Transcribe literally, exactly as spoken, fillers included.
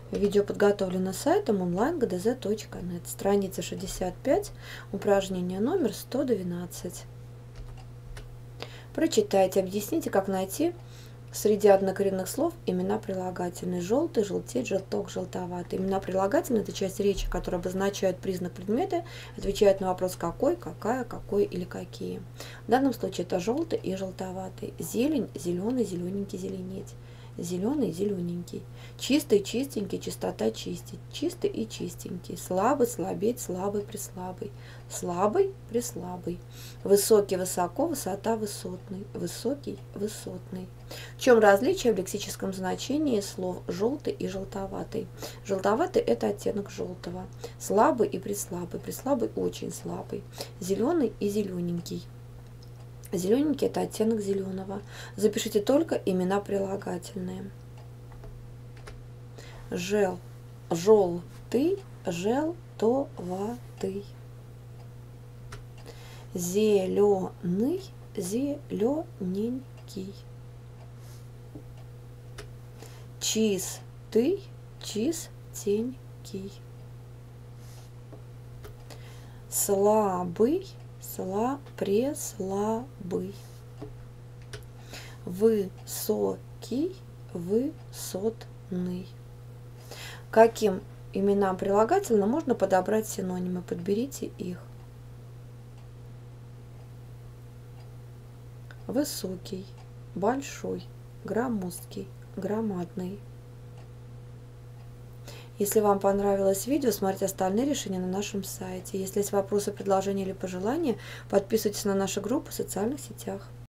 Видео подготовлено сайтом онлайн точка гэ дэ зэ точка нет. Страница шестьдесят пять, упражнение номер сто двенадцать. Прочитайте, объясните, как найти среди однокоренных слов имена прилагательные. Желтый, желтеть, желток, желтоватый. Имена прилагательные – это часть речи, которая обозначает признак предмета, отвечает на вопрос какой, какая, какой или какие. В данном случае это желтый и желтоватый. Зелень, зеленый, зелененький, зеленеть. Зеленый, зелененький. Чистый, чистенький, чистота, чистить. Чистый и чистенький. Слабый, слабеть, слабый, преслабый. Слабый, преслабый. Высокий, высоко, высота, высотный. Высокий, высотный. В чем различие в лексическом значении слов желтый и желтоватый? Желтоватый – это оттенок желтого. Слабый и преслабый. Преслабый – очень слабый. Зеленый и зелененький. Зелененький – это оттенок зеленого. Запишите только имена прилагательные. Жел, желтый, желтоватый. Зеленый, зелененький. Чистый, чистенький. Слабый, сла, преслабый. Высокий, высотный. Каким именам прилагательным можно подобрать синонимы? Подберите их. Высокий, большой, громоздкий, громадный. Если вам понравилось видео, смотрите остальные решения на нашем сайте. Если есть вопросы, предложения или пожелания, подписывайтесь на наши группы в социальных сетях.